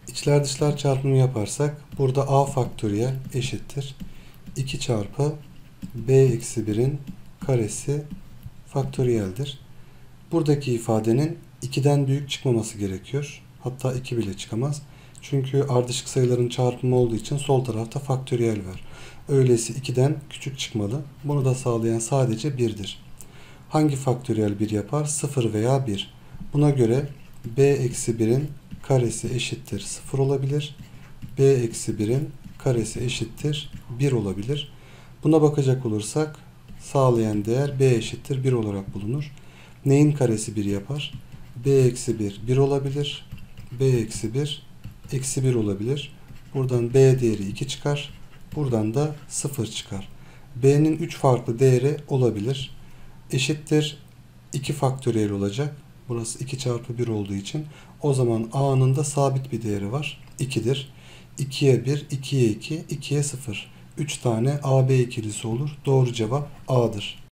İçler dışlar çarpımı yaparsak burada a faktöriyel eşittir 2 çarpı b eksi 1'in karesi faktöriyeldir. Buradaki ifadenin 2'den büyük çıkmaması gerekiyor. Hatta 2 bile çıkamaz. Çünkü ardışık sayıların çarpımı olduğu için sol tarafta faktöriyel var. Öyleyse 2'den küçük çıkmalı. Bunu da sağlayan sadece 1'dir. Hangi faktöriyel 1 yapar? 0 veya 1. Buna göre b eksi 1'in karesi eşittir 0 olabilir. B eksi 1'in karesi eşittir 1 olabilir. Buna bakacak olursak sağlayan değer b eşittir 1 olarak bulunur. Neyin karesi 1 yapar? B eksi 1 1 olabilir. B eksi 1 eksi 1 olabilir. Buradan b değeri 2 çıkar. Buradan da 0 çıkar. B'nin 3 farklı değeri olabilir. Eşittir 2 faktöriyel olacak. Burası 2 çarpı 1 olduğu için. O zaman A'nın da sabit bir değeri var. 2'dir. 2'ye 1, 2'ye 2, 2'ye 0. 3 tane AB ikilisi olur. Doğru cevap A'dır.